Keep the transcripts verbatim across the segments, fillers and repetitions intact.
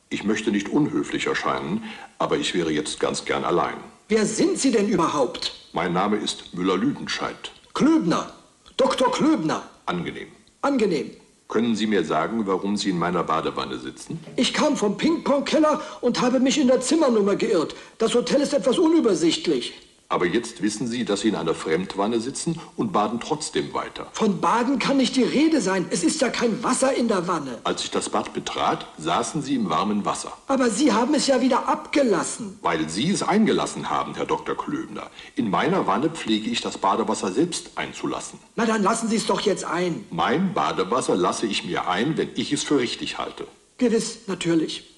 Ich möchte nicht unhöflich erscheinen, aber ich wäre jetzt ganz gern allein. Wer sind Sie denn überhaupt? Mein Name ist Müller-Lüdenscheid. Klöbner. Doktor Klöbner. Angenehm. Angenehm. Können Sie mir sagen, warum Sie in meiner Badewanne sitzen? Ich kam vom Ping-Pong-Keller und habe mich in der Zimmernummer geirrt. Das Hotel ist etwas unübersichtlich. Aber jetzt wissen Sie, dass Sie in einer Fremdwanne sitzen und baden trotzdem weiter. Von Baden kann nicht die Rede sein. Es ist ja kein Wasser in der Wanne. Als ich das Bad betrat, saßen Sie im warmen Wasser. Aber Sie haben es ja wieder abgelassen. Weil Sie es eingelassen haben, Herr Doktor Klöbner. In meiner Wanne pflege ich das Badewasser selbst einzulassen. Na, dann lassen Sie es doch jetzt ein. Mein Badewasser lasse ich mir ein, wenn ich es für richtig halte. Gewiss, natürlich.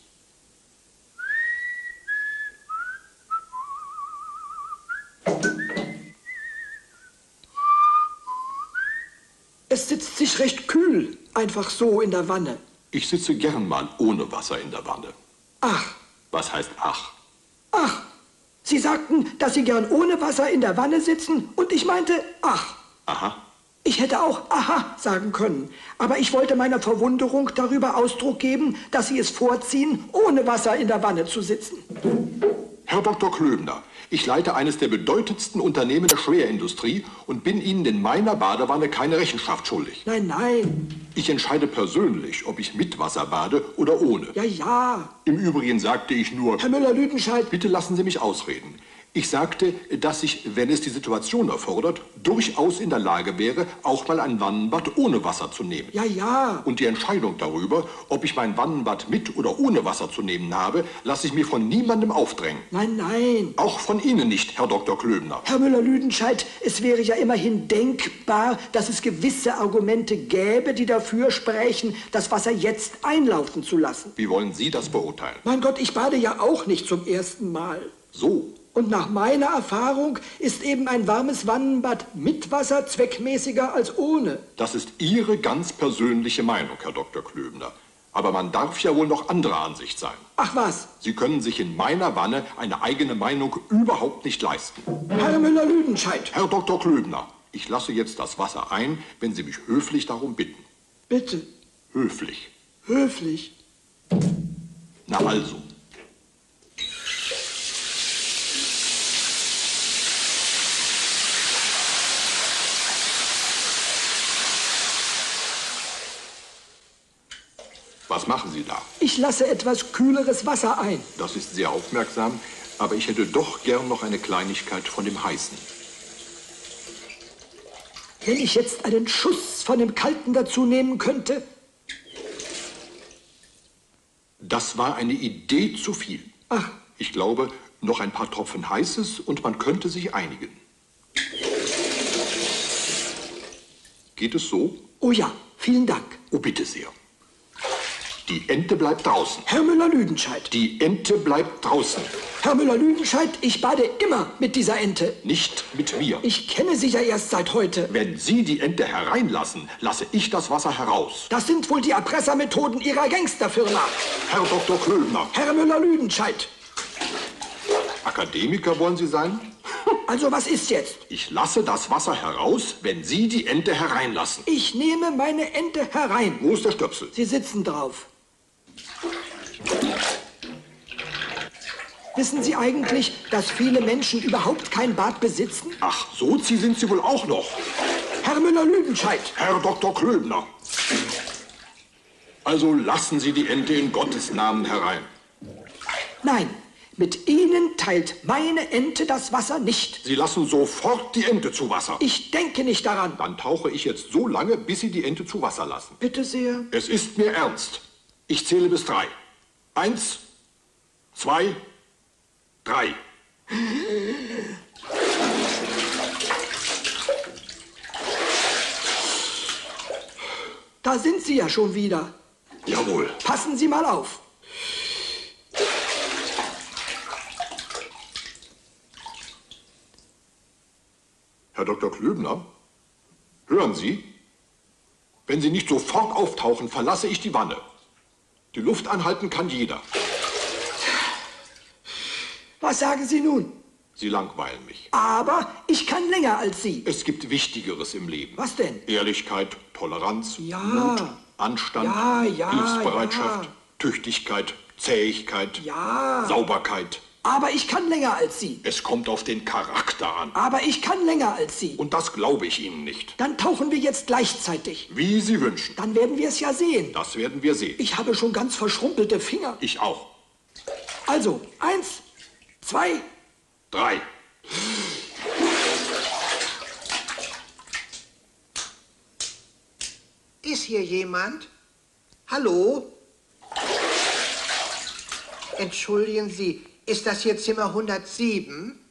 Es sitzt sich recht kühl, einfach so in der Wanne. Ich sitze gern mal ohne Wasser in der Wanne. Ach. Was heißt ach? Ach. Sie sagten, dass Sie gern ohne Wasser in der Wanne sitzen und ich meinte ach. Aha. Ich hätte auch aha sagen können, aber ich wollte meiner Verwunderung darüber Ausdruck geben, dass Sie es vorziehen, ohne Wasser in der Wanne zu sitzen. Herr Doktor Klöbner, ich leite eines der bedeutendsten Unternehmen der Schwerindustrie und bin Ihnen in meiner Badewanne keine Rechenschaft schuldig. Nein, nein. Ich entscheide persönlich, ob ich mit Wasser bade oder ohne. Ja, ja. Im Übrigen sagte ich nur... Herr Müller-Lüdenscheid... Bitte lassen Sie mich ausreden. Ich sagte, dass ich, wenn es die Situation erfordert, durchaus in der Lage wäre, auch mal ein Wannenbad ohne Wasser zu nehmen. Ja, ja. Und die Entscheidung darüber, ob ich mein Wannenbad mit oder ohne Wasser zu nehmen habe, lasse ich mir von niemandem aufdrängen. Nein, nein. Auch von Ihnen nicht, Herr Doktor Klöbner. Herr Müller-Lüdenscheid, es wäre ja immerhin denkbar, dass es gewisse Argumente gäbe, die dafür sprechen, das Wasser jetzt einlaufen zu lassen. Wie wollen Sie das beurteilen? Mein Gott, ich bade ja auch nicht zum ersten Mal. So. Und nach meiner Erfahrung ist eben ein warmes Wannenbad mit Wasser zweckmäßiger als ohne. Das ist Ihre ganz persönliche Meinung, Herr Doktor Klöbner. Aber man darf ja wohl noch anderer Ansicht sein. Ach was? Sie können sich in meiner Wanne eine eigene Meinung überhaupt nicht leisten. Herr Müller-Lüdenscheid. Herr Doktor Klöbner, ich lasse jetzt das Wasser ein, wenn Sie mich höflich darum bitten. Bitte. Höflich. Höflich. Na also. Was machen Sie da? Ich lasse etwas kühleres Wasser ein. Das ist sehr aufmerksam, aber ich hätte doch gern noch eine Kleinigkeit von dem Heißen. Wenn ich jetzt einen Schuss von dem Kalten dazu nehmen könnte? Das war eine Idee zu viel. Ach. Ich glaube, noch ein paar Tropfen Heißes und man könnte sich einigen. Geht es so? Oh ja, vielen Dank. Oh, bitte sehr. Die Ente bleibt draußen. Herr Müller-Lüdenscheid. Die Ente bleibt draußen. Herr Müller-Lüdenscheid, ich bade immer mit dieser Ente. Nicht mit mir. Ich kenne Sie ja erst seit heute. Wenn Sie die Ente hereinlassen, lasse ich das Wasser heraus. Das sind wohl die Erpressermethoden Ihrer Gangsterfirma. Herr Doktor Klöbner. Herr Müller-Lüdenscheid. Akademiker wollen Sie sein? Also was ist jetzt? Ich lasse das Wasser heraus, wenn Sie die Ente hereinlassen. Ich nehme meine Ente herein. Wo ist der Stöpsel? Sie sitzen drauf. Wissen Sie eigentlich, dass viele Menschen überhaupt kein Bad besitzen? Ach, Sozi sind Sie wohl auch noch. Herr Müller-Lüdenscheid. Herr Doktor Klöbner. Also lassen Sie die Ente in Gottes Namen herein. Nein, mit Ihnen teilt meine Ente das Wasser nicht. Sie lassen sofort die Ente zu Wasser. Ich denke nicht daran. Dann tauche ich jetzt so lange, bis Sie die Ente zu Wasser lassen. Bitte sehr. Es ist mir ernst. Ich zähle bis drei. Eins, zwei, drei. Da sind Sie ja schon wieder. Jawohl. Passen Sie mal auf. Herr Doktor Klöbner, hören Sie? Wenn Sie nicht sofort auftauchen, verlasse ich die Wanne. Die Luft anhalten kann jeder. Was sagen Sie nun? Sie langweilen mich. Aber ich kann länger als Sie. Es gibt Wichtigeres im Leben. Was denn? Ehrlichkeit, Toleranz, Ja. Mut, Anstand, Ja, ja, Hilfsbereitschaft. ja. Tüchtigkeit, Zähigkeit, Ja. Sauberkeit. Aber ich kann länger als Sie. Es kommt auf den Charakter an. Aber ich kann länger als Sie. Und das glaube ich Ihnen nicht. Dann tauchen wir jetzt gleichzeitig. Wie Sie wünschen. Dann werden wir es ja sehen. Das werden wir sehen. Ich habe schon ganz verschrumpelte Finger. Ich auch. Also, eins, zwei, Drei. Ist hier jemand? Hallo? Entschuldigen Sie, ist das hier Zimmer hundertsieben?